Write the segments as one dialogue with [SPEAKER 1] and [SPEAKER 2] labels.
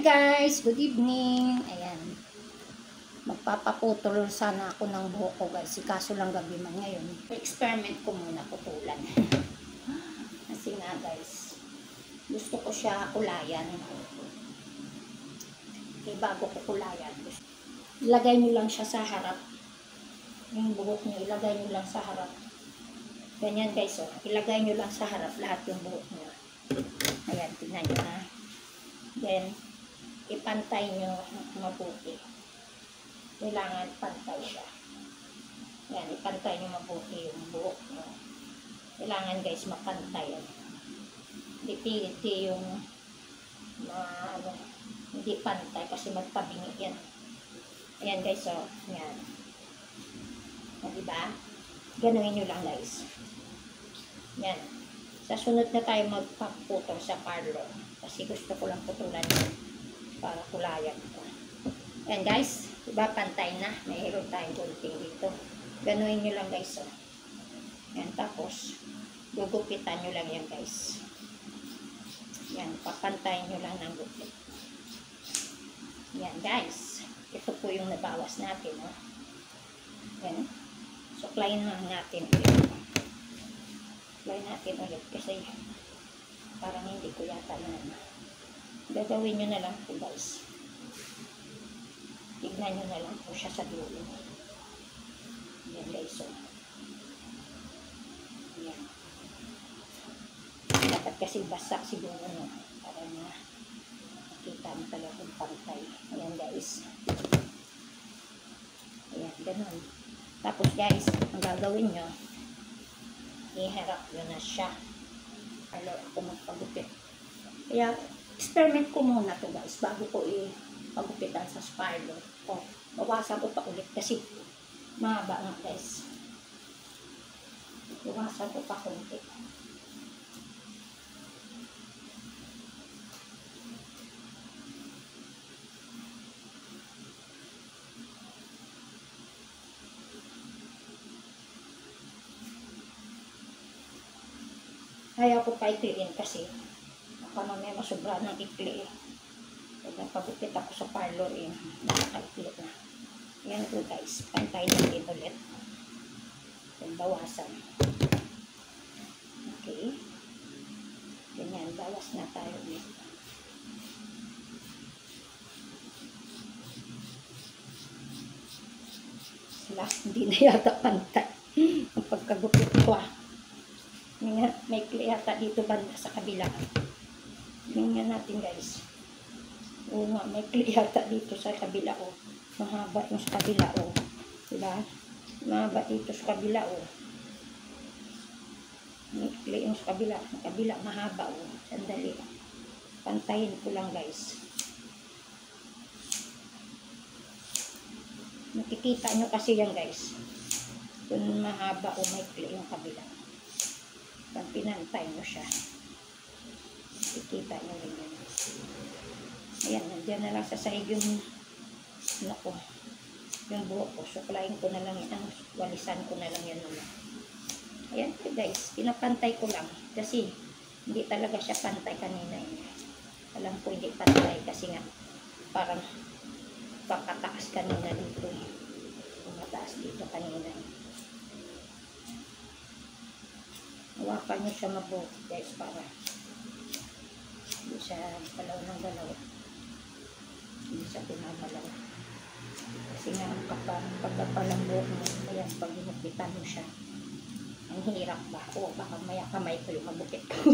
[SPEAKER 1] Guys, good evening. Ayan. Magpapaputol sana ako ng buhok ko guys. Kaso lang gabi man ngayon. Experiment ko muna putulan. Kasi nga guys, gusto ko siya kulayan. Okay, bago ko kulayan. Ilagay nyo lang siya sa harap. Yung buhok nyo, ilagay nyo lang sa harap. Ganyan guys, oh. Ilagay nyo lang sa harap lahat yung buhok nyo. Ayan, tingnan nyo na. Then, ipantay nyo mabuti. Kailangan pantay siya. Yan, ipantay nyo mabuti yung buhok nyo. Kailangan guys mapantay. Hindi yung hindi pantay kasi magpabingi yan. Ayan guys, so, yan. O, diba? Ganuin nyo lang guys. Yan. Sa sunod na tayo magpaputol sa parlor. Kasi gusto ko lang putulan para kulayan ko. Ayan guys, diba pantay na. Mayroon tayong gunting dito. Ganuin nyo lang guys. Oh. Ayan, tapos gugupitan nyo lang yan guys. Ayan, papantayin nyo lang ng gupit. Ayan guys. Ito po yung nabawas natin. Oh. Ayan. Suklayin lang natin ulit. Suklayin natin ulit kasi parang hindi ko yata yan. Gagawin nyo na lang po guys. Tignan nyo na lang po siya sa dulo. Ayan guys. So. Ayan. Dapat kasi basa siguro no. Para na makita mo talaga yung pantay. Ayan guys. Ayan, ganun. Tapos guys, ang gagawin nyo, iharap nyo na siya. Ano ako magpagupit. Kaya, experiment ko muna to guys, bago ko ipagupitan sa spiral. O, bawasan ko pa ulit kasi mahaba nga guys. Bawasan ko pa kunti. Kaya ko pa ikliin kasi baka mamaya masobra ng ikli eh. Pag nagpagupit ako sa parlor eh, nakakaikli na. Yan po guys, pantay natin ulit. Then bawasan. Okay. Ganyan, bawas na tayo ulit. Last, hindi na yata pantay. Ang pagkagupit ko ah. May kliyata dito banda sa kabila. Tingnan natin guys. Oo nga, may kliyata dito sa kabila o. Mahaba yung sa kabila o. Diba? Mahaba dito sa kabila o. May kliyata yung sa kabila. Sa kabila mahaba o. Sandali. Pantayin ko lang guys. Nakikita nyo kasi yan guys. Kung mahaba o may kliyata yung kabila. Pag pinantay mo siya, ikita nyo rin yan. Ayan, nandiyan na lang sa sahig yung yung buhok ko. Suklayin ko na lang yan. Walisan ko na lang yan naman. Ayan guys, pinapantay ko lang. Kasi hindi talaga siya pantay kanina. Alam ko hindi pantay kasi nga parang pakataas kanina dito. Mataas dito kanina. Hawakan nyo siya mabuti guys para hindi siya galaw ng galaw. Hindi siya pinagalaw. Kasi nga ang pagkapalang buhok mo, ayan, pag ginupitan mo siya, ang hirap ba? O baka maya kamay ko yung magupit ko.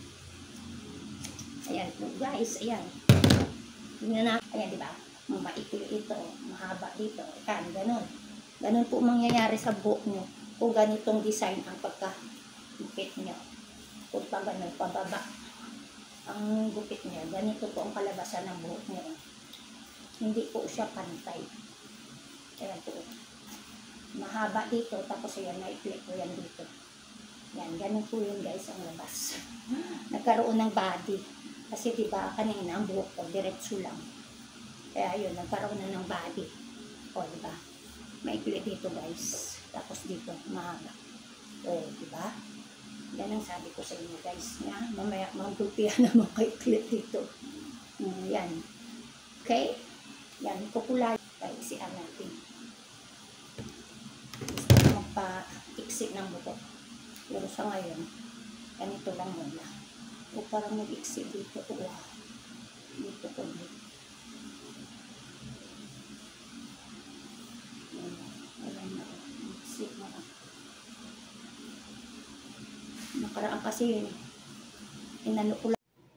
[SPEAKER 1] Ayan po guys, ayan. Tingnan na, ayan diba? Maikli ito, mahaba dito. Ayan, ganun. Ganun po mangyayari sa buhok nyo kung ganitong design ang gupit nyo. Kung pa ganun, pababa ang gupit nyo, ganito po ang kalabasan ng buhok nyo. Hindi po siya pantay. Ayan po. Mahaba dito, tapos ayan, naikli po yan dito. Yan, ganun po yun guys ang labas. Nagkaroon ng body. Kasi diba, kanina ang buhok ko, diretso lang. Kaya yun, nagkaroon na ng body. O, diba? Maikli dito guys. Tapos dito, mahaba. O, diba? Yan ang sabi ko sa inyo guys, na mamaya magdupihan na mga clip dito. Yan. Okay? Yan, kukulay. Paisian natin. Gusto ko magpa-iksi ng buhok. Pero sa ngayon, ganito lang muna. O parang mag-iksi dito. Dito ko dito. Ayan na. Mag-iksi mo. Nakaraan kasi, inano ko lang.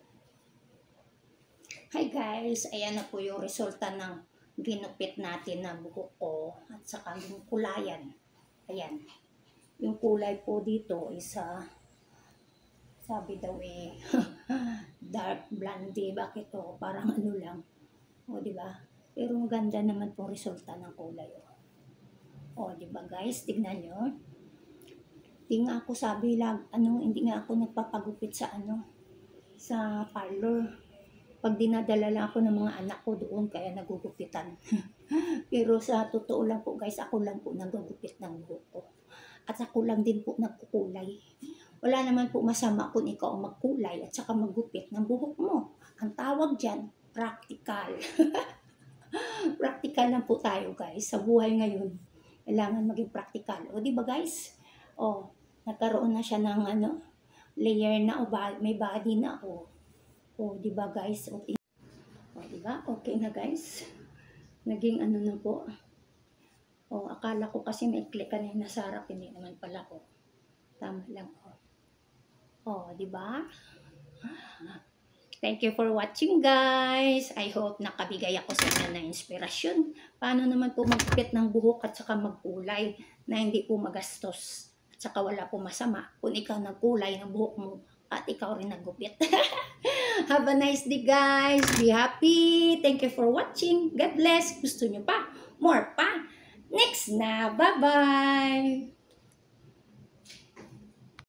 [SPEAKER 1] Hi guys, ayan na po yung resulta ng ginupit natin na buhok ko at saka yung kulayan. Ayan. Yung kulay po dito is sabi daw dark blondie. Bakit to? Parang ano lang. O, diba? Pero maganda naman po resulta ng kulay. O, diba guys? Tignan nyo. Hindi nga ako hindi nga ako nagpapagupit sa sa parlor. Pag dinadala lang ako ng mga anak ko doon, kaya nagugupitan. Pero sa totoo lang po guys, ako lang po nagugupit ng buhok ko. At ako lang din po nagkukulay. Wala naman po masama kung ikaw ang magkulay at saka maggupit ng buhok mo. Ang tawag dyan, practical. Practical lang po tayo guys. Sa buhay ngayon, kailangan maging practical. O diba guys? O, nagkaroon na siya ng layer na o may body na o. O, diba guys? O, diba? Okay na guys. Naging na po. O, akala ko kasi may click ka na yung nasarap. Hindi naman pala ko. Tama lang ko. O, diba? Thank you for watching guys. I hope nakabigay ako sa inyo ng inspirasyon. Paano naman po magpit ng buhok at saka magkulay na hindi po magastos. At saka wala po masama kung ikaw nagkulay ng buhok mo at ikaw rin naggupit. Have a nice day guys. Be happy. Thank you for watching. God bless. Gusto nyo pa? More pa? Next na. Bye-bye.